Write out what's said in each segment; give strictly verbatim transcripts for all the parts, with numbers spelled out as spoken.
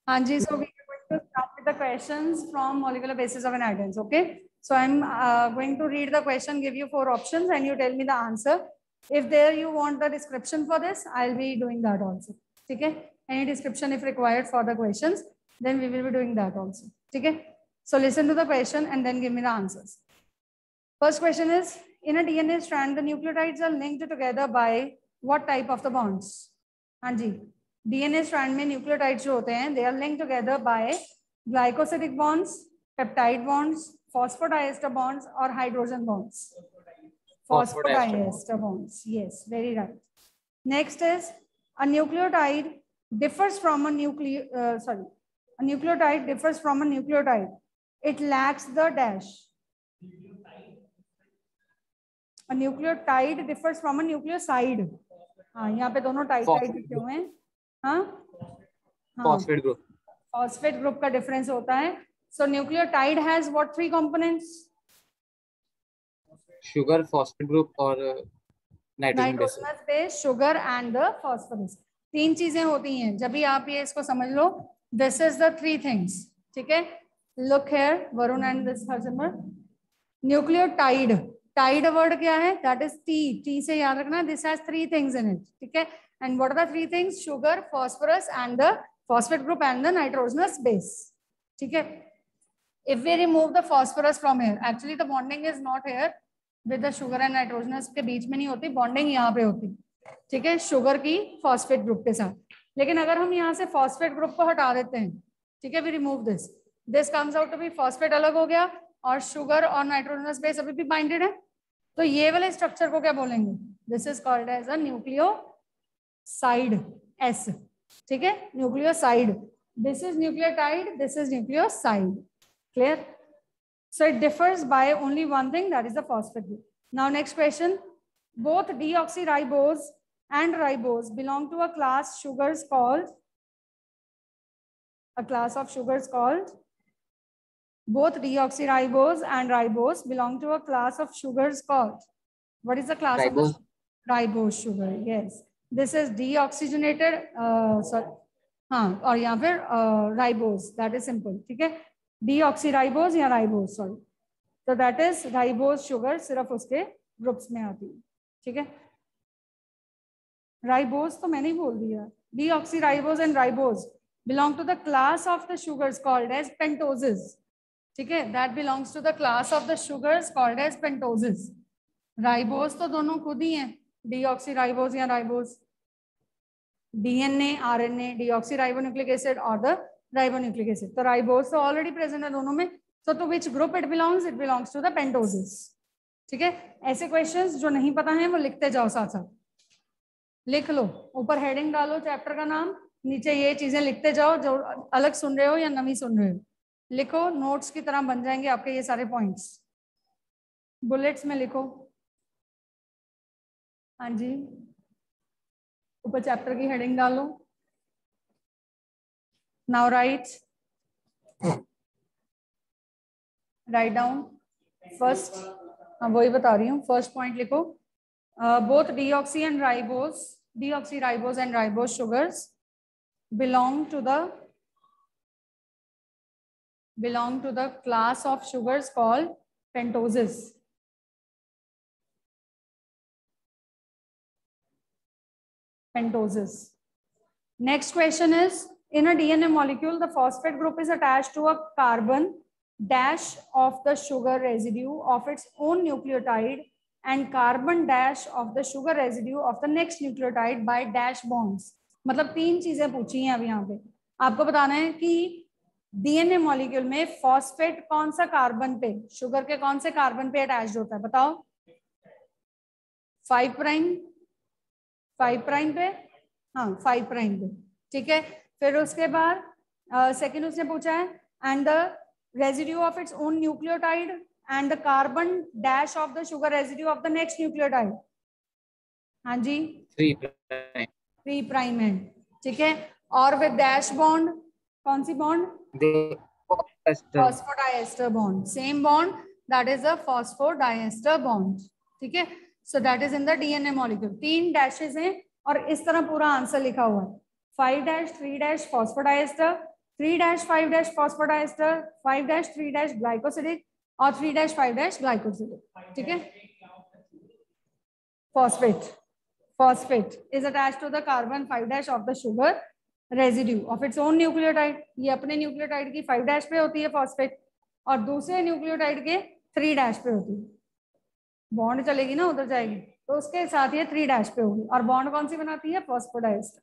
हाँ जी, so we are going to start with the questions from molecular basis of inheritance. Okay, so I'm uh, going to read the question, give you four options, and you tell me the answer. If there you want the description for this, I'll be doing that also. Okay, any description if required for the questions, then we will be doing that also. Okay, so listen to the question and then give me the answers. First question is, in a D N A strand, the nucleotides are linked together by what type of the bonds? हाँ जी, D N A strand में nucleotides जो होते हैं, they are linked together by glycosidic bonds, peptide bonds, phosphodiester bonds, or hydrogen bonds. Phosphodiester bonds. Yes, very right. Next is, a nucleotide differs from a nucleo. Uh, sorry, a nucleotide differs from a nucleotide. It lacks the dash. A nucleotide differs from a nucleoside. हाँ, यहाँ पे दोनों type type लिखे हुए हैं. हाँ, phosphate group. Phosphate group का difference होता है. So nucleotide has what three components? Sugar, phosphate group और nitrogen base. Nitrogenous base, sugar and the phosphorus. तीन चीजें होती हैं. जब भी आप ये इसको समझ लो, this is the three things. ठीक है? Look here, Varun and this Harsimar. Nucleotide. Tide word क्या है? That is T. T से याद रखना. This has three things in it. ठीक है? And what are the three things? Sugar, phosphorus, and the phosphate group and the nitrogenous base. ठीक है? If we remove the phosphorus from here, actually the bonding is not here with the sugar and nitrogenous के बीच में नहीं होती. Bonding यहाँ पे होती. ठीक है? Sugar की phosphate group के साथ. लेकिन अगर हम यहाँ से phosphate group को हटा देते हैं, ठीक है? We remove this. This comes out to be phosphate अलग हो गया. और शुगर और नाइट्रोजनस बेस अभी भी बाइंडेड है, तो ये वाले स्ट्रक्चर को क्या बोलेंगे? This is called as a nucleoside. S. ठीक है? Nucleoside. This is nucleotide, this is nucleoside. Clear? So it differs by only one thing, that is the phosphate group. Now next question. Both deoxyribose and ribose belong to a class sugars called a class of sugars called Both deoxyribose and ribose belong to a class of sugars called. What is the class ribose. of the ribose sugar? Yes, this is deoxygenated. Uh, sorry, हाँ, और यहाँ फिर uh, ribose. That is simple. ठीक है? Deoxyribose या ribose. Sorry. So that is ribose sugar. सिर्फ उसके groups में आती है. ठीक है? Ribose तो मैंने ही बोल दिया. Deoxyribose and ribose belong to the class of the sugars called as pentoses. ठीक है? That belongs to the class of the sugars called as pentoses. Ribose तो दोनों खुद ही हैं, deoxyribose या ribose. D N A, R N A, deoxyribonucleic acid और the ribonucleic acid. तो ribose तो already present है दोनों में. So to which group it belongs? It belongs to the pentoses. ठीक है? ऐसे questions जो नहीं पता है वो लिखते जाओ साथ साथ. लिख लो, ऊपर हेडिंग डालो चैप्टर का नाम, नीचे ये चीजें लिखते जाओ जो अलग सुन रहे हो या नवी सुन रहे हो. लिखो, नोट्स की तरह बन जाएंगे आपके ये सारे पॉइंट्स. बुलेट्स में लिखो. हाँ जी, ऊपर चैप्टर की हेडिंग डालो. Now write write down first. हाँ, वही बता रही हूँ. फर्स्ट पॉइंट लिखो. Both deoxy and ribose deoxyribose and ribose sugars belong to the belong to the class of sugars called pentoses. Pentoses. Next question is, in a D N A molecule, the phosphate group is attached to a carbon dash of the sugar residue of its own nucleotide and carbon dash of the sugar residue of the next nucleotide by dash bonds. मतलब तीन चीजें पूछी हैं अब यहाँ पे. आपको बताना है कि डीएनए मॉलिक्यूल में फॉस्फेट कौन सा कार्बन पे, शुगर के कौन से कार्बन पे अटैच्ड होता है? बताओ. फाइव प्राइम फाइव प्राइम पे. हाँ, फाइव प्राइम पे. ठीक है? फिर उसके बाद सेकंड uh, उसने पूछा है, and the residue of its own nucleotide and the carbon dash of the sugar residue of the next nucleotide. हाँ जी, थ्री प्राइम. थ्री प्राइम है. ठीक है? और विद डैश बॉन्ड, कौन सी bond? Phosphodiester bond. Same bond, that is a phosphodiester bond. ठीक है? So that is in the D N A molecule. तीन dashes हैं और इस तरह पूरा आंसर लिखा हुआ है. Five dash, three dash phosphodiester, three dash five dash phosphodiester, five dash three dash glycosidic और three dash five dash glycosidic. ठीक है, phosphate phosphate is attached to the carbon five dash of the sugar residue of its own nucleotide। ये अपने nucleotide की five dash पे होती है phosphate और दूसरे न्यूक्लियोटाइड के थ्री डैश पे होती है। बॉन्ड चलेगी ना, उधर जाएगी, तो उसके साथ ये थ्री डैश पे होगी। और बॉन्ड कौन सी बनाती है? Phosphodiester.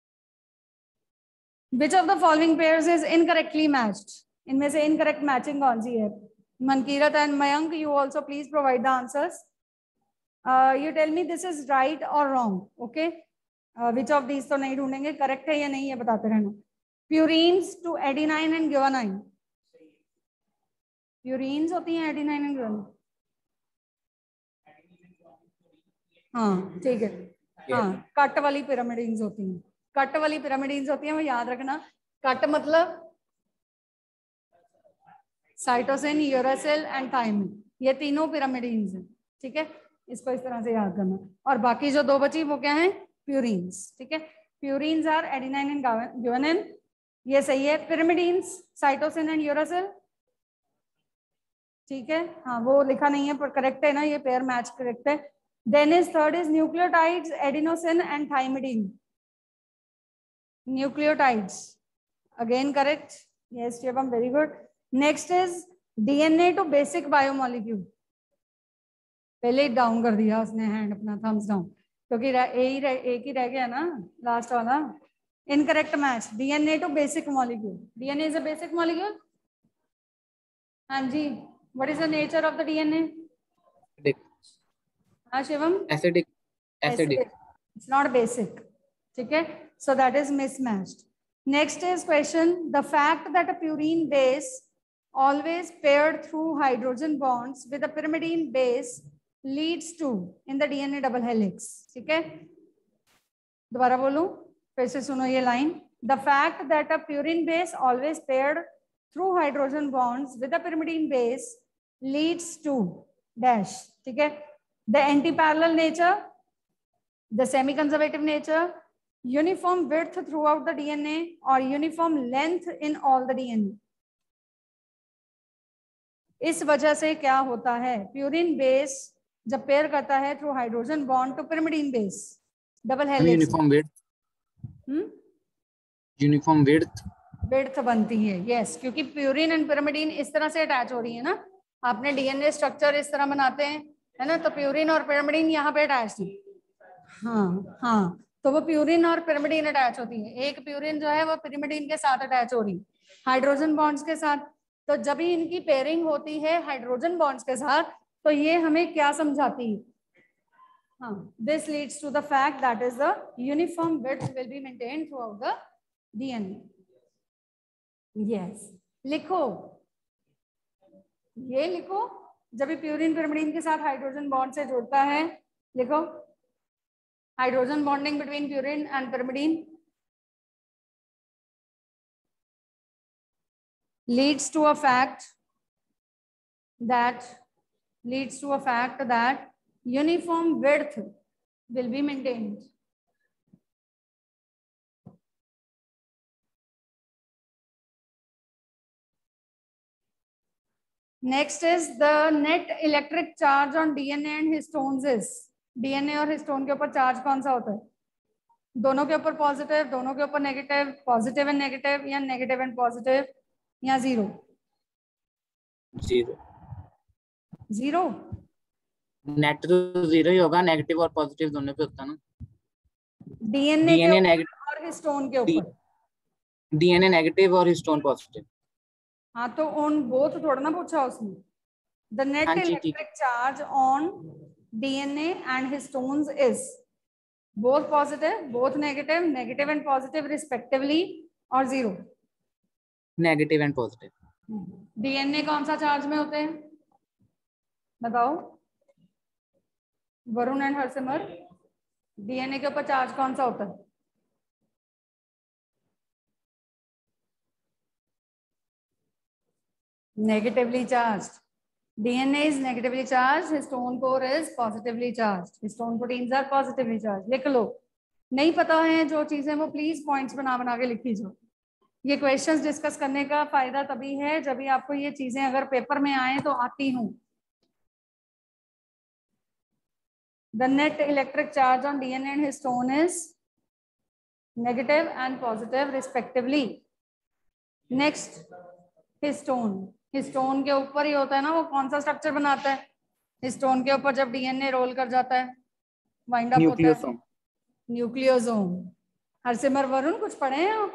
Which of the following pairs is incorrectly matched? इनमें से इनकरेक्ट मैचिंग कौन सी है? Mankirat and Mayank, you also please provide the answers. Uh, you tell me this is right or wrong. Okay, uh, which of these तो नहीं ढूंढेंगे, correct है या नहीं है बताते रहना। Purines two adenine and guanine, purines होती हैं एडिनाइन एंड ग्वानाइन। हाँ ठीक है, हाँ कट वाली पिरामिडीन्स होती हैं, कट वाली पिरामिडीन्स होती हैं, वो याद रखना। कट मतलब साइटोसिन, यूरासिल एंड थायमिन, ये तीनों पिरामिडीन्स हैं। ठीक है, इसको इस तरह से याद करना। और बाकी जो दो बची वो क्या है? प्यूरीन्स। ठीक है, purines are adenine and guanine, ये सही है। पिरामिडीन्स साइटोसिन एंड यूरासिल, ठीक है, हाँ वो लिखा नहीं है पर करेक्ट है ना, ये पेयर मैच करेक्ट है। Then is third is nucleotides, adenosine and thymidine, nucleotides again correct, yes Shivam very good. Next is DNA to basic biomolecule, पहले ही डाउन कर दिया उसने हैंड अपना, थम्स डाउन, क्योंकि एक एक ही रह गया ना लास्ट वाला। Incorrect match, DNA to basic molecule, DNA is a basic molecule. हाँ जी, what is the nature of the DNA? हाँ Shivam, acidic, acidic, it's not basic. ठीक है, so that is mismatched. Next is question, the fact that a purine base always paired through hydrogen bonds with a pyrimidine base leads to in the D N A double helix। ठीक है, दोबारा बोलूं, फिर से सुनो ये लाइन। The fact that a purine base always paired through hydrogen bonds with a pyrimidine base leads to dash। ठीक है, the anti-parallel nature, the semi-conservative nature, uniform width throughout the D N A or uniform length in all the D N A। इस वजह से क्या होता है? Purine base जब pair करता है थ्रू हाइड्रोजन बॉन्ड तो pyrimidine base double helix, uniform width, hmm uniform width width बनती है। यस, क्योंकि प्यूरिन एंड पिरिमिडीन इस तरह से अटैच हो रही है ना, आपने डीएनए स्ट्रक्चर इस तरह बनाते हैं है ना, तो प्यूरिन और पिरिमिडीन यहाँ पे अटैच है। हाँ हाँ, तो वो प्यूरिन और पिरिमिडीन अटैच होती है। एक प्यूरिन जो है वो पिरिमिडीन के साथ अटैच हो रही है हाइड्रोजन बॉन्ड्स के साथ। तो जब भी इनकी पेयरिंग होती है हाइड्रोजन बॉन्ड्स के साथ, तो ये हमें क्या समझाती है? हाँ, this leads to the fact that is the uniform width will be maintained throughout the DNA. Yes, लिखो, ये लिखो, जब भी प्यूरिन पिरिमिडीन के साथ हाइड्रोजन बॉन्ड से जुड़ता है, लिखो hydrogen bonding between purine and pyrimidine leads to a fact that leads to a fact that uniform width will be maintained। Next is the net electric charge on D N A and histones is, D N A और histone के ऊपर charge कौन सा होता है? दोनों के ऊपर पॉजिटिव, दोनों के ऊपर नेगेटिव, पॉजिटिव एंड नेगेटिव, या नेगेटिव एंड पॉजिटिव, या जीरो? Zero, zero. नेट तो जीरो ही होगा, नेगेटिव और पॉजिटिव दोनों पे होता है ना। डीएनए के ऊपर और हिस्टोन के ऊपर, डीएनए नेगेटिव और हिस्टोन पॉजिटिव। हाँ, तो ऑन बोथ थोड़ा ना पूछा उसने। The net electric charge on DNA and histones is both positive, both negative, negative and positive respectively, और zero. Negative and positive. DNA कौन सा चार्ज में होते हैं बताओ, वरुण एंड हरसिमर? डीएनए के ऊपर चार्ज कौन सा होता है? Negatively charged. DNA is negatively charged, histone core is positively charged, histone proteins are positively charged. लिख लो, नहीं पता है जो चीजें वो प्लीज पॉइंट्स बना बना के लिखी जाओ। ये क्वेश्चंस डिस्कस करने का फायदा तभी है जब भी आपको ये चीजें अगर पेपर में आए तो आती हूँ। The net electric charge on D N A and histone is negative and positive respectively. Next, histone. histone के ऊपर ही होता है ना, वो कौन सा स्ट्रक्चर बनाता है? histone के ऊपर जब डीएनए रोल कर जाता है, वाइंड अप होता है न्यूक्लियोसोम। हरसिमर वरुण कुछ पढ़े हैं आप?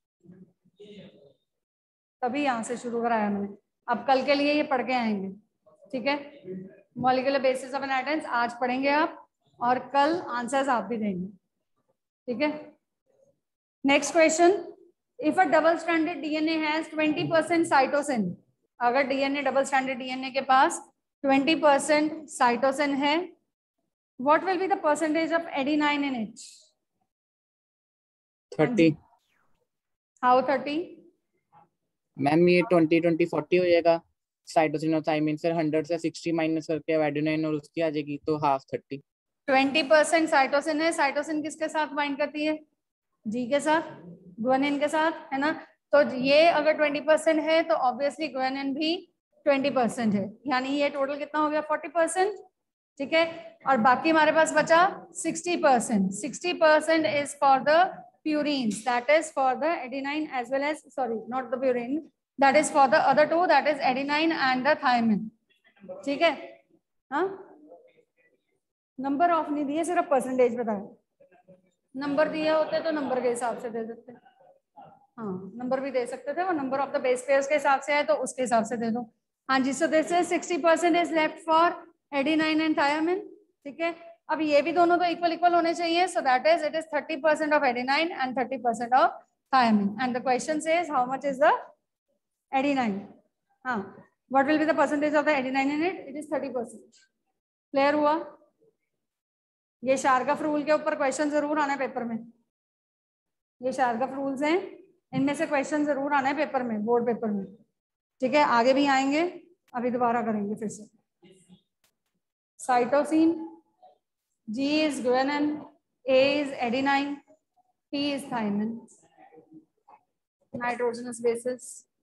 तभी यहाँ से शुरू कराया मैंने, अब कल के लिए ये पढ़ के आएंगे, ठीक है? मॉलिक्यूलर बेसिस ऑफ इनहेरिटेंस आज पढ़ेंगे आप, और कल आंसर्स आप भी देंगे, ठीक है? Next question, if a double stranded DNA has twenty percent cytosine, अगर डीएनए डबल स्ट्रैंडेड डीएनए के पास ट्वेंटी परसेंट साइटोसिन है, what will be the percentage of adenine in it? Thirty. How thirty? Ma'am ये twenty twenty forty हो जाएगा, cytosine और thiamine से hundred से सिक्सटी माइनस करके एडेनाइन और उसकी आ जाएगी, तो half thirty. Twenty percent cytosine है, साइटोसिन किसके साथ बाइंड करती है? जी के साथ, ग्वानिन के साथ, है ना? तो ये अगर ट्वेंटी परसेंट है तो ऑब्वियसली ग्वानिन भी ट्वेंटी परसेंट है, यानी ये टोटल कितना हो गया? फोर्टी परसेंट, ठीक है? और बाकी हमारे पास बचा sixty percent. Sixty percent is for the purines, that is for the adenine as well as, sorry, not the purine, that is for the other two, that is adenine and the thymine, ठीक है? हाँ, number of नहीं दिए, सिर्फ percentage बताया। Number दिए होते तो नंबर के हिसाब से दे देते, हाँ नंबर भी दे सकते थे, वो number of the base pairs के हिसाब से है तो उसके हिसाब से दे दो। हाँ जी, so this is sixty percent is left for adenine and thymine, ठीक है? अब ये भी दोनों तो इक्वल इक्वल होने चाहिए, so that is it is thirty percent of adenine and thirty percent of thymine, and the question says how much is the adenine? हाँ, what will be the percentage of the adenine in it? It is thirty percent. Clear हुआ? ये शार्गफ rule के ऊपर question जरूर आना है paper में, ये शार्गफ रूल्स हैं, इनमें से क्वेश्चन जरूर आना है पेपर में, बोर्ड पेपर में, ठीक है? आगे भी आएंगे, अभी दोबारा करेंगे फिर से। Cytosine, G is guanine, A is adenine, T is thymine, nitrogenous bases.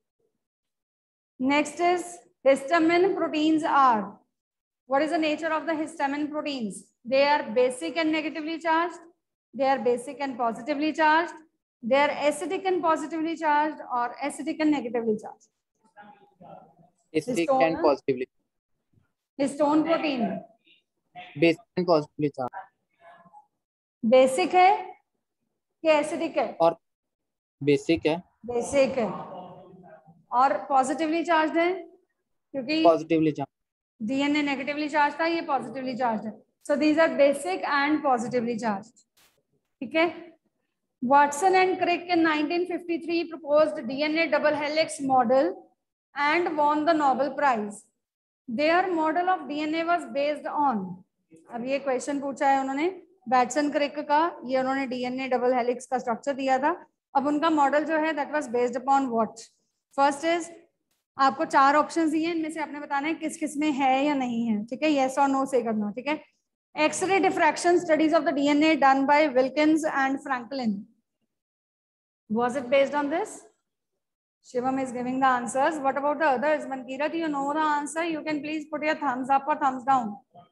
Next is histamine proteins are. What is the nature of the histamine proteins? They are basic and negatively charged. They are basic and positively charged. They are acidic and positively charged, or acidic and negatively charged. Acidic Histone, and positively. Histone protein. Basic and positively charged. Basic है कि acidic है? और basic है। Basic है। और positively charge है क्योंकि positively charge, DNA negatively charge था, ये पॉजिटिवली चार्ज है, so these are basic and positively charge, ठीक है? Watson and Crick in nineteen fifty-three proposed D N A double helix model and won the Nobel Prize. Their model of D N A was based on, अब ये question पूछा है उन्होंने Watson Crick का, ये उन्होंने डीएनए डबल हेलिक्स का structure दिया था। अब उनका मॉडल जो है that was based upon what? First is, आपको चार ऑप्शंस दिए, इनमें से आपने बताना है किस किस में है या नहीं है, ठीक है? यस और नो से करना, ठीक है? X ray diffraction studies of the DNA done by Wilkins and Franklin, was it based on this? Shivam is giving the answers. What about the others? Mankirat, you know the answer. You can please put your thumbs up or thumbs down.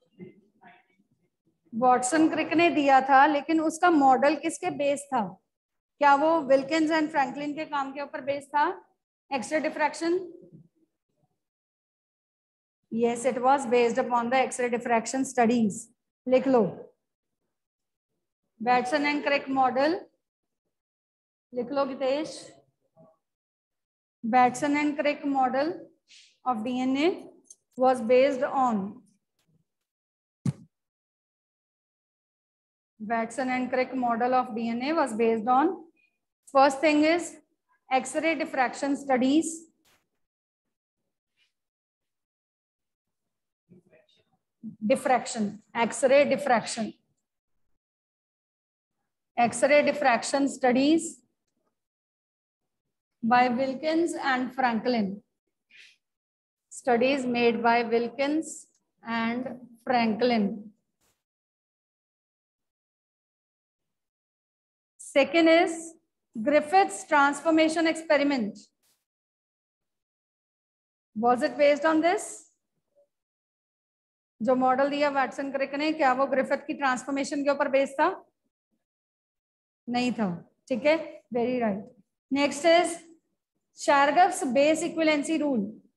Watson Crick ने दिया था, लेकिन उसका model किसके base था? क्या वो Wilkins and Franklin के काम के ऊपर बेस था? X ray diffraction? Yes, it was based upon the x ray diffraction studies. लिख लो, वॉटसन एंड क्रिक मॉडल, लिख लो Gitesh. Watson and Crick model of D N A was based on Watson and Crick model of D N A was based on, first thing is X-ray diffraction studies, diffraction, X-ray diffraction, X-ray diffraction studies by Wilkins and Franklin. Studies made by Wilkins and Franklin. Second is Griffith's transformation experiment, was it based on this? जो model दिया Watson Crick ने, क्या वो Griffith की transformation के ऊपर based था? नहीं था, ठीक है, very right. Next is Chargaff's base equivalency rule.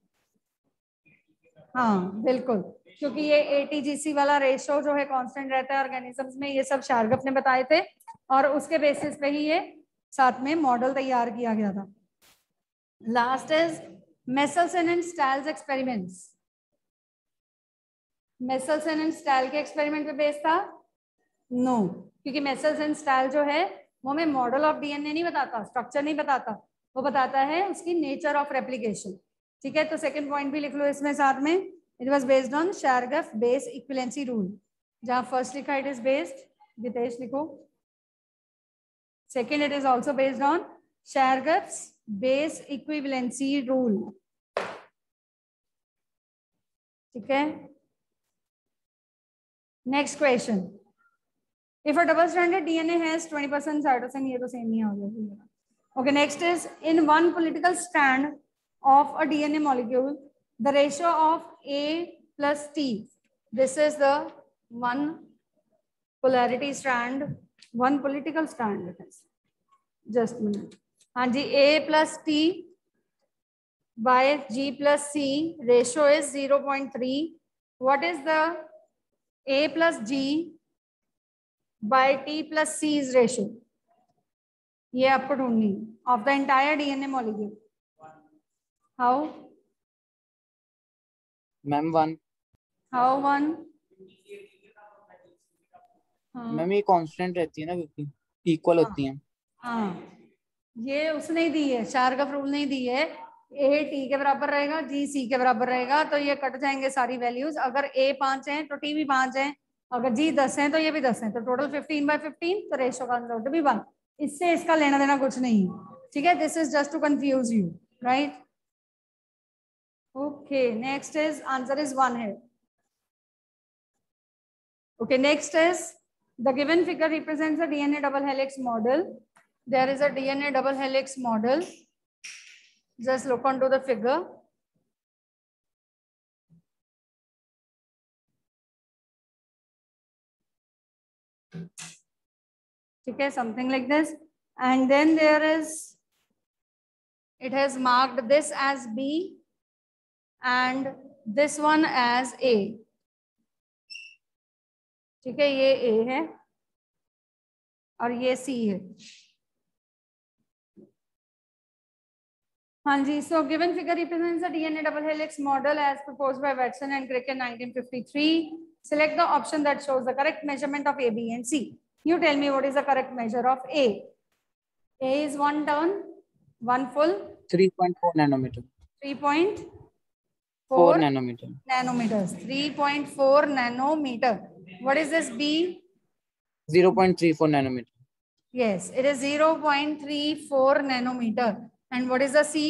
हाँ बिल्कुल, क्योंकि ये एटीजीसी वाला रेशो जो है कांस्टेंट रहता है ऑर्गेनिजम्स में, ये सब शार्गफ ने बताए थे और उसके बेसिस पे ही ये साथ में मॉडल तैयार किया गया था। Last is Meselson and Stahl's experiments. Meselson and Stahl के एक्सपेरिमेंट पे बेस्ड था? नो no, क्योंकि मेसलसन स्टाइल जो है वो हमें मॉडल ऑफ डीएनए नहीं बताता, स्ट्रक्चर नहीं बताता, वो बताता है उसकी नेचर ऑफ रेप्लिकेशन। ठीक है, तो सेकंड पॉइंट भी लिख लो इसमें साथ में, it was based on Chargaff base equivalency rule. जहां फर्स्ट लिखा इट इज बेस्ड, गितेश लिखो, second it is also based on Chargaff's base equivalency rule. ठीक है, next question, if a double stranded D N A has twenty percent cytosine, ये तो same नहीं हो गया। Okay, next is in one political strand of a D N A molecule, the ratio of A plus T, this is the one polarity strand, one political strand it is, just a minute, हाँ जी, A plus T by G plus C ratio is zero point three. What is the A plus G by T plus C's ratio? ये आपको ढूंढनी of the entire D N A molecule. How? Ma'am one. How one? Ma'am ये constant रहती है ना, क्योंकि equal होती हैं। हाँ, ये उसने ही दी है, शार्गफ रूल नहीं दी है। ए टी के बराबर रहेगा, जी सी के बराबर रहेगा, तो ये कट जाएंगे सारी वैल्यूज। अगर ए पांच है तो टी भी पांच है, अगर जी दस है तो ये भी दस है, तो टोटल फिफ्टीन बाय फिफ्टीन, तो रेशो का आंसर भी वन। इससे इसका लेना देना कुछ नहीं है, ठीक है, this is just to confuse you, right? Okay, next is answer is one है। Okay, next is the given figure represents a DNA double helix model. There is a DNA double helix model, just look onto the figure. Okay, something like this, and then there is, it has marked this as B and this one as A. ठीक है, ये A है और ये C है। हाँ जी, so given figure represents a D N A double helix model as proposed by Watson and Crick in nineteen fifty-three. Select the option that shows the correct measurement of A, B, and C. You tell me what is the correct measure of A. A is one turn, one full. three point four nanometer. three point four nanometer. Nanometers. three point four nanometer. What is this B? zero point three four nanometer. Yes, it is zero point three four nanometer. And what is the C?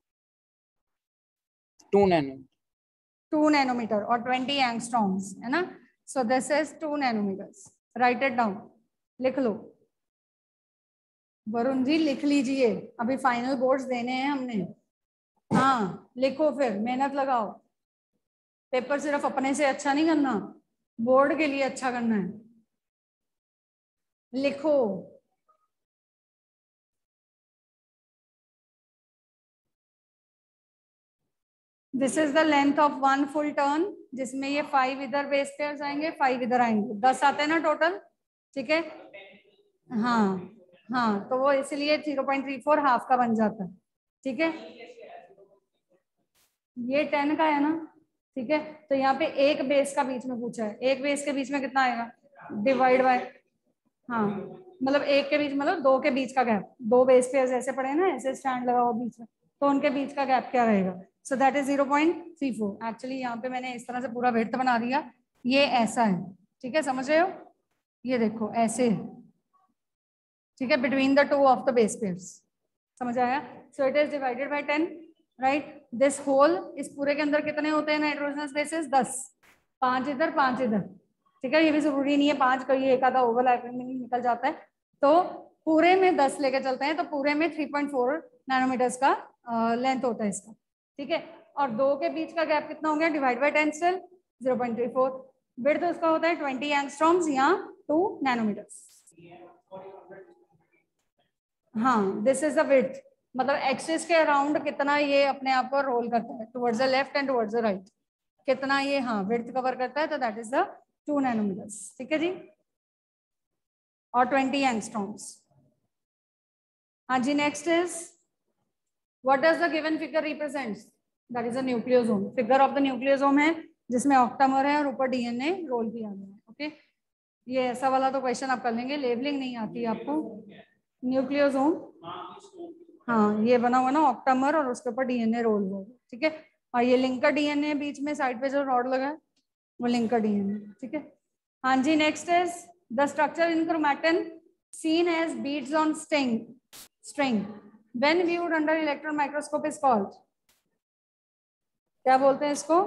two nanometer. two nanometer or twenty angstroms, है ना? So this is two nanometers. Write it down. लिख लो। वरुण जी लिख लीजिए, अभी final boards देने हैं हमने। हाँ लिखो, फिर मेहनत लगाओ। पेपर सिर्फ अपने से अच्छा नहीं करना, बोर्ड के लिए अच्छा करना है। लिखो। This is the length of one full turn, जिसमें ये फाइव इधर बेस पेयर्स आएंगे, फाइव इधर आएंगे, दस आते हैं ना टोटल, ठीक है। हाँ हाँ, तो वो इसलिए zero point three four half का बन जाता है, ठीक है। ये टेन का है ना, ठीक है। तो यहाँ पे एक बेस का बीच में पूछा है, एक बेस के बीच में कितना आएगा, डिवाइड बाय, हाँ मतलब एक के बीच मतलब दो के बीच का गैप, दो बेस पेयर्स ऐसे पड़े ना, ऐसे स्टैंड लगा हुआ बीच में, तो उनके बीच का गैप क्या रहेगा, so that is zero point three four. Actually यहाँ पे मैंने इस तरह से पूरा विड्थ बना दिया, ये ऐसा है, ठीक है, समझ रहे हो, ये देखो ऐसे, ठीक है, between the two of the base pairs, समझ आया। So it is divided by ten, right. This whole, इस पूरे के अंदर कितने होते हैं नाइट्रोजनस बेसिस, दस, पांच इधर पांच इधर, ठीक है। ये भी जरूरी नहीं है पांच, कोई एक आधा ओवरलैपिंग में निकल जाता है, तो पूरे में दस लेके चलते हैं तो पूरे में थ्री पॉइंट फोर नैनोमीटर्स का लेंथ होता है इसका, ठीक है। और दो के बीच का गैप कितना हो गया, divide by ten still zero point three four. Width उसका होता है ट्वेंटी एंगस्ट्रॉम्स या टू नैनोमीटर्स। हाँ, दिस इज द विड्थ, मतलब एक्सिस के अराउंड कितना ये अपने आप को रोल करता है towards the left and towards the right, कितना ये हाँ विड्थ कवर करता है, तो that is the two nanometers, ठीक है जी, और ट्वेंटी एंगस्ट्रॉम्स। हाँ जी, next is what does the given figure represents, that is a nucleosome. Figure of the nucleosome है जिसमें ऑक्टामर है और ऊपर डीएनए रोल किया गया है, ओके। ये ऐसा वाला तो क्वेश्चन आप कर लेंगे, लेबलिंग नहीं आती आपको। न्यूक्लियोसोम, हाँ ये बना हुआ ना ऑक्टामर और उसके ऊपर डीएनए रोल हुआ, ठीक है। और ये लिंकर डीएनए बीच में साइड पे जो रॉड लगा है वो लिंकर डीएनए, ठीक है। हाँ जी, next is the structure in chromatin seen as beads on string string when viewed under electron microscope is called, क्या बोलते हैं इसको?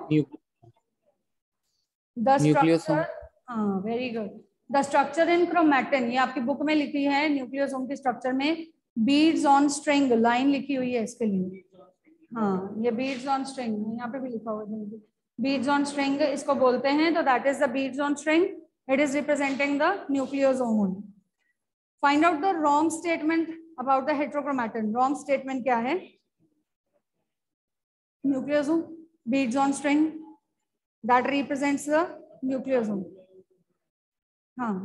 द स्ट्रक्चर, हाँ very good, the structure in chromatin, ये आपकी बुक में लिखी है न्यूक्लियोसोम के स्ट्रक्चर में बीड्स ऑन स्ट्रिंग लाइन लिखी हुई है इसके लिए। हाँ, ये बीड्स ऑन स्ट्रिंग यहाँ पे भी लिखा हुआ है, बीड्स ऑन स्ट्रिंग इसको बोलते हैं, तो that is the beads on string, it is representing the nucleosome. Find out the wrong statement about the heterochromatin. Wrong statement क्या है? Nucleosome, beads on string, that represents the nucleosome. हाँ,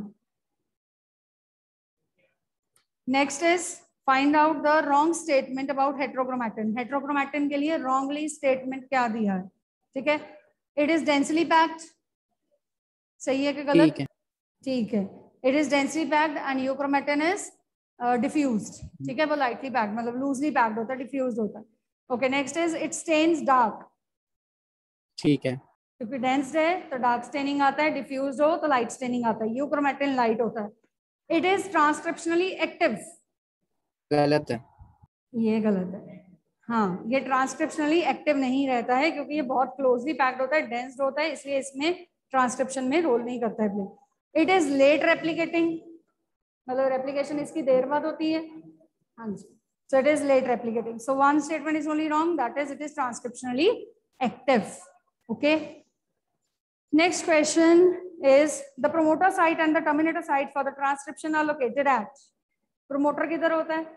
next is find out the wrong statement about heterochromatin. Heterochromatin के लिए wrongly statement क्या दिया है, ठीक है। इट इज डेंसली पैक्ड, सही है कि गलत? ठीक है, it is densely packed and euchromatin is diffused, ठीक है। वो लाइटली पैक्ड मतलब लूजली पैक्ड होता है, डिफ्यूज्ड होता है, okay. Next is it stains dark, ठीक है, क्योंकि डेंस्ड है तो डार्क स्टेनिंग आता है, डिफ्यूज्ड हो तो लाइट स्टेनिंग आता है, यूक्रोमैटिन लाइट होता है। इट इज ट्रांसक्रिप्शनली एक्टिव, गलत है, ये गलत है। हाँ, ये ट्रांसक्रिप्शनली एक्टिव नहीं रहता है क्योंकि ये बहुत क्लोजली पैक्ड होता है, डेंस्ड होता है, इसलिए इसमें ट्रांसक्रिप्शन में रोल नहीं करता है play. It is late replicating, मतलब रेप्लिकेशन इसकी देर बाद होती है, हाँ जी, so it is late replicating. So one statement is only wrong, that is it is transcriptionally active, okay. Next question is the promoter site and the terminator site for the transcription are located at, promoter किधर होता है?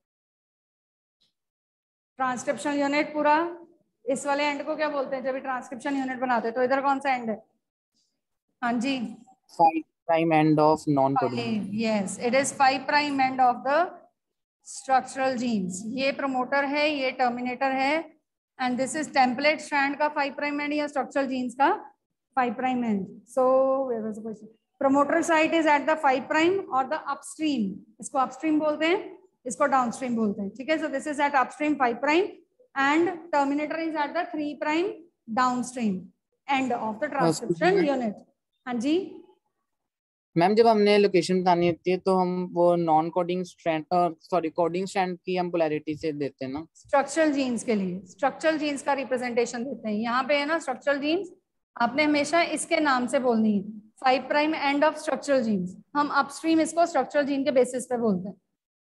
Transcription unit पूरा इस वाले and को क्या बोलते हैं जब ट्रांसक्रिप्शन यूनिट बनाते हैं, तो इधर कौन सा एंड है? हाँ जी, five prime end of non coding, yes it is five prime end of the structural genes. ये प्रमोटर है, ये टर्मिनेटर है, and this is template strand का फाइव प्राइम एंड या स्ट्रक्चरल जीन्स का five prime end. So where was the question? Promoter site is at the five prime और the upstream, इसको upstream बोलते हैं, इसको डाउनस्ट्रीम बोलते हैं, ठीक है। So this is at upstream five prime end terminator is at the three prime downstream end of the transcription unit. हाँ जी मैम, जब हमने लोकेशन बतानी होती है तो हम वो नॉन कोडिंग स्ट्रैंड और सॉरी कोडिंग स्ट्रैंड की हम पोलैरिटी से देते हैं ना, स्ट्रक्चरल जीन्स के लिए स्ट्रक्चरल जीन्स का रिप्रेजेंटेशन देते हैं। यहाँ पे है ना स्ट्रक्चरल जीन्स, आपने हमेशा इसके नाम से बोलनी है, five prime end of structural genes. हम अपस्ट्रीम इसको स्ट्रक्चरल जीन के बेसिस पे बोलते हैं,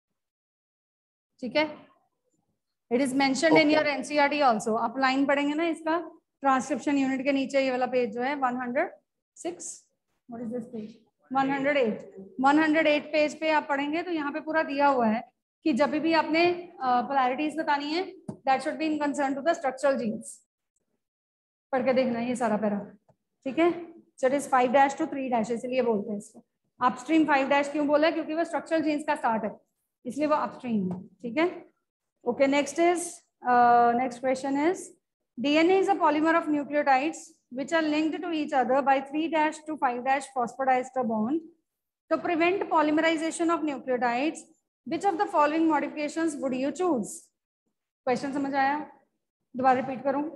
ठीक है। It is mentioned in your NCERT also, आप लाइन पढ़ेंगे ना इसका ट्रांसक्रिप्शन यूनिट के नीचे ये वाला पेज जो है one hundred six, what is this page? One hundred eight, one hundred eight page पे आप पढ़ेंगे तो यहाँ पे पूरा दिया हुआ है कि जब भी आपने पोलैरिटीज बतानी है that should be in concern to the structural genes. पढ़ के देखना ये सारा पैरा, ठीक है। So it is five dash to three dash, इसलिए बोलते हैं इसको अपस्ट्रीम। फाइव डैश क्यों बोला है? क्योंकि वो स्ट्रक्चरल जीन्स का स्टार्ट है, इसलिए वो अपस्ट्रीम है, ठीक है। Okay, next is next question is DNA is a polymer of nucleotides which are linked to each other by three dash to five dash phosphodiester bond to prevent polymerization of nucleotides. Which of the following modifications would you choose? Question समझ आया? दोबारा repeat करूं।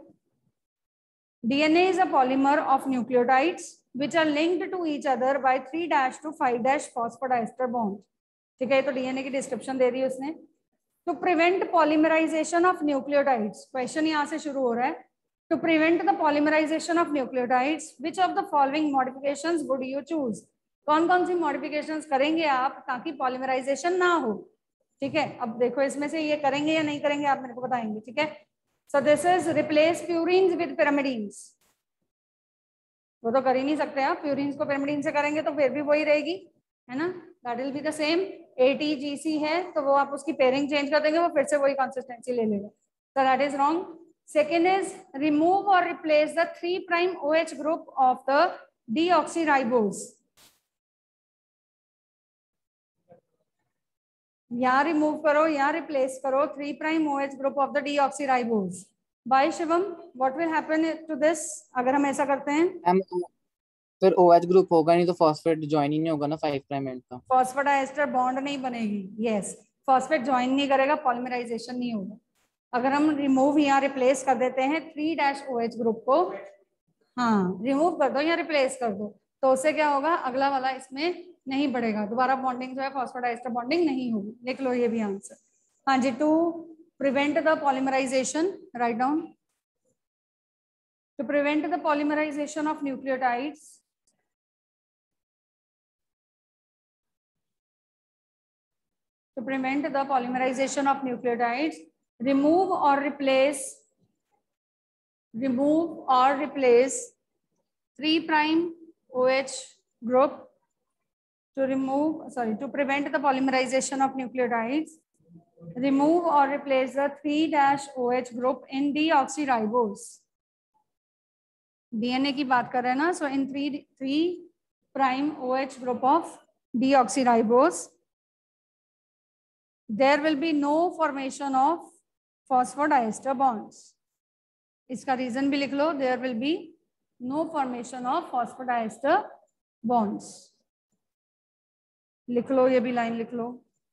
D N A is a polymer of nucleotides which are linked to each other by three dash to five dash phosphodiester bond. ठीक है, तो D N A की description दे दी उसने। To prevent polymerization of nucleotides, question यहाँ से शुरू हो रहा है। To prevent the polymerization of nucleotides, which of the following modifications would you choose? कौन कौन सी मॉडिफिकेशंस करेंगे आप ताकि पॉलीमराइजेशन ना हो, ठीक है। अब देखो इसमें से ये करेंगे या नहीं करेंगे आप मेरे को बताएंगे, ठीक है। So this is replace purines with pyrimidines, वो तो कर ही नहीं सकते आप, प्यूरिन्स को पिरामिडीन से करेंगे तो फिर भी वही रहेगी, है ना, that will be the same. ATGC है तो वो आप उसकी पेयरिंग चेंज कर देंगे, वो फिर से वही कंसिस्टेंसी ले लेगा, so that is wrong. Second is remove or replace the three prime OH group of the deoxyribose. या रिमूव करो या रिप्लेस करो three prime OH group of the deoxyribose. By Shivam, what will happen to this अगर हम ऐसा करते हैं? Ma'am फिर OH ग्रुप होगा नहीं तो फॉस्फेट ज्वाइन ही नहीं होगा ना फाइव प्राइम एंड का, फॉस्फोडाइस्टर बॉन्ड नहीं बनेगी, यस, फॉस्फेट ज्वाइन नहीं करेगा, पॉलीमराइजेशन नहीं होगा। अगर हम रिमूव या रिप्लेस कर देते हैं थ्री डैश OH ग्रुप को, हाँ रिमूव कर दो या रिप्लेस कर दो, तो उससे क्या होगा, अगला वाला इसमें नहीं बढ़ेगा, दोबारा बॉन्डिंग जो है फॉस्फोडाइस्टर बॉन्डिंग नहीं होगी। लिख लो ये भी आंसर। हाँ जी, to prevent the polymerization, right down, to prevent the polymerization of nucleotides, to prevent the polymerization of nucleotides, remove or replace remove or replace three prime OH group to remove sorry to prevent the polymerization of nucleotides, remove or replace the three dash OH group in deoxyribose. DNA की बात कर रहे हैं ना, so in three three prime OH group of deoxyribose there will be no formation of phosphodiester bonds. इसका reason भी लिख लो, there will be no formation of phosphodiester bonds. लिख लो, ये भी लाइन लिख लो,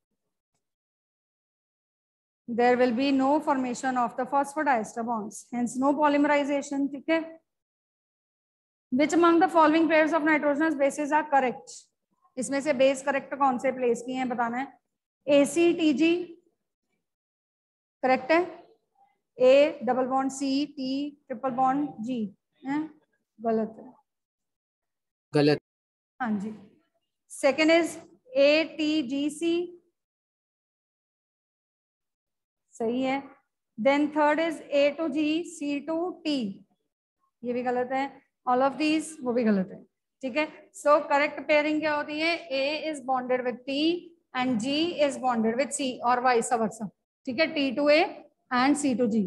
there will be no formation of the phosphodiester bonds, hence no polymerization, ठीक है। Which among the following pairs of nitrogenous bases are correct? इसमें से base correct कौन से प्लेस किए हैं बताना है। ए सी टी जी करेक्ट है, A double bond C, T triple bond G है, गलत है, गलत, हाँ जी। Second is A T G C, सही है। Then third is A to G C to T, ये भी गलत है। ऑल ऑफ दीज, वो भी गलत है, ठीक है। सो करेक्ट पेयरिंग क्या होती है, A is bonded with T and G is bonded with C और vice versa, ठीक है, T to A and C to G।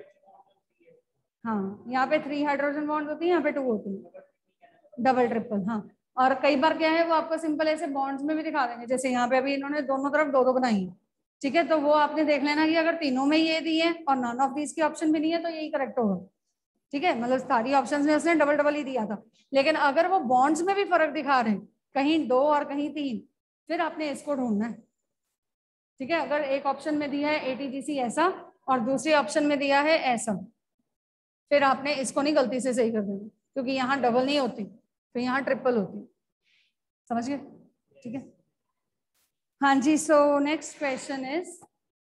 हाँ, यहाँ पे थ्री हाइड्रोजन बॉन्ड होती है, यहाँ पे टू होती है, डबल ट्रिपल। हाँ, और कई बार क्या है वो आपको सिंपल ऐसे बॉन्ड्स में भी दिखा देंगे, जैसे यहाँ पे अभी इन्होंने दोनों तरफ दो दो बनाई है, ठीक है, तो वो आपने देख लेना कि अगर तीनों में ये दी है और नॉन ऑफ दीज की ऑप्शन भी नहीं है तो यही करेक्ट होगा, ठीक है। मतलब सारी ऑप्शंस में उसने डबल डबल ही दिया था, लेकिन अगर वो बॉन्ड्स में भी फर्क दिखा रहे हैं, कहीं दो और कहीं तीन, फिर आपने इसको ढूंढना है, ठीक है। अगर एक ऑप्शन में दिया है एटीजीसी ऐसा और दूसरे ऑप्शन में दिया है ऐसा, फिर आपने इसको नहीं गलती से सही कर देना, क्योंकि यहाँ डबल नहीं होती, तो यहाँ ट्रिपल होती, समझ गए, ठीक है। हाँ जी, so next question is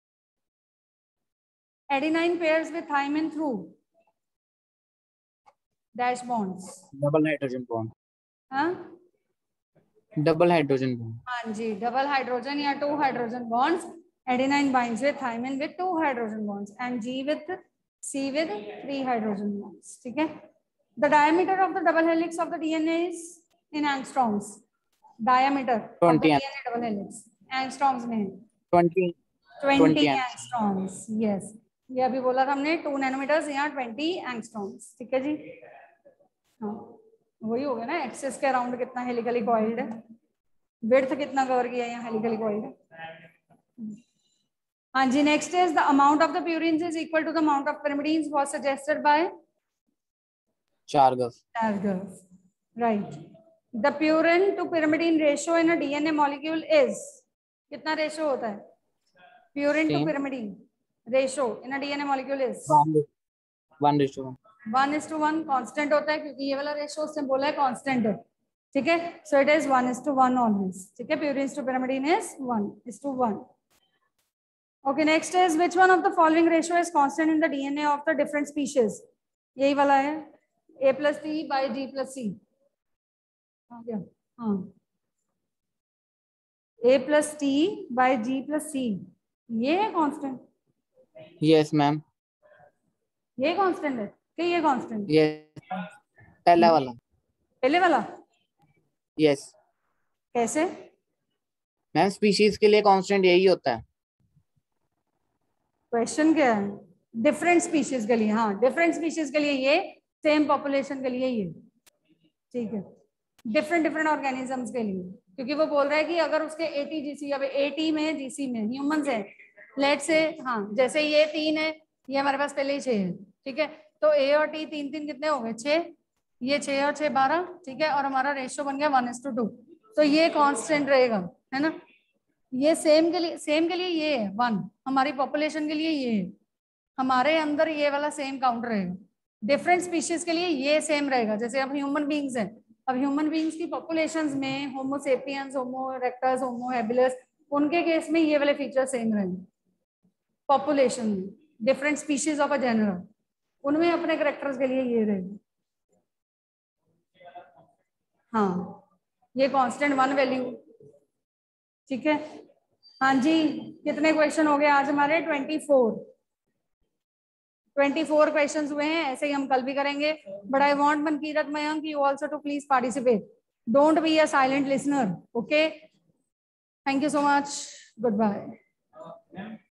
adenine pairs with thymine through dash bonds, double hydrogen bond, हाँ डबल हाइड्रोजन बॉन्ड, हाँ जी, डबल हाइड्रोजन या two hydrogen bonds, adenine binds with thymine with two hydrogen bonds and G with C with three hydrogen bonds, ठीक है। The diameter of the double helix of the DNA is in angstroms, diameter of the DNA double helix angstroms में है twenty twenty angstroms, yes, ये अभी बोला था हमने, two nanometers यहाँ ट्वेंटी एंगस्ट्रॉम्स, ठीक है जी। हाँ, वही हो गया ना, एक्सेस के अराउंड कितना हेलिकली कॉइल्ड है, विड्थ कितना कवर किया यहाँ हेलिकली कॉइल्ड है। हाँ जी, next is the amount of the purines is equal to the amount of pyrimidines was suggested by Chargaff, Chargaff, right. The purine to pyrimidine ratio in a DNA molecule is, कितना ratio होता है purine to pyrimidine ratio in a DNA molecule is one ratio one, one is to one constant होता है, क्योंकि ये वाला ratio उसने बोला है कांस्टेंट है, ठीक है। So it is one is to one always, ठीक है। Purine to pyrimidine is one is to one. Okay, next is which one of the following ratio is constant in the DNA of the different species, यही वाला है, A plus T by G plus C, हाँ, A plus T by G plus C, ये है constant? Yes ma'am. ये constant है कि ये कांस्टेंट? यस, पहला वाला। पहले वाला? यस कैसे? मैम, स्पीशीज के लिए कांस्टेंट यही होता है। क्वेश्चन क्या है? डिफरेंट स्पीशीज के लिए, हाँ डिफरेंट स्पीशीज के लिए ये, सेम पॉपुलेशन के लिए ये, ठीक है, डिफरेंट डिफरेंट ऑर्गेनिजम्स के लिए, क्योंकि वो बोल रहा है कि अगर उसके एटी जीसी, अब एटी में जीसी में ह्यूमंस है, लेट से, हाँ जैसे ये तीन है, ये हमारे पास पहले ही छह है, ठीक है, तो ए और टी तीन तीन कितने हो गए? छह, ये छह और छह बारह, ठीक है, और हमारा रेशियो बन गया वन इज टू टू, तो ये कांस्टेंट रहेगा, है ना। ये सेम के लिए, सेम के लिए ये है वन, हमारी पॉपुलेशन के लिए ये है, हमारे अंदर ये वाला सेम काउंट रहेगा। डिफरेंट स्पीशीज के लिए ये सेम रहेगा, जैसे अब ह्यूमन बींग्स है, अब ह्यूमन बींग्स की पॉपुलेशंस में homo sapiens, homo erectus, homo habilis, उनके केस में ये वाले फीचर सेम रहेंगे। पॉपुलेशन में different species of a genera, उनमें अपने कैरेक्टर्स के लिए ये रहेगा। हाँ, ये कांस्टेंट वन वैल्यू, ठीक है। हाँ जी, कितने क्वेश्चन हो गए आज हमारे? Twenty four twenty four question हुए हैं, ऐसे ही हम कल भी करेंगे। But I want Mankirat Mayank you also to please participate, don't be a silent listener, okay. Thank you so much, good bye.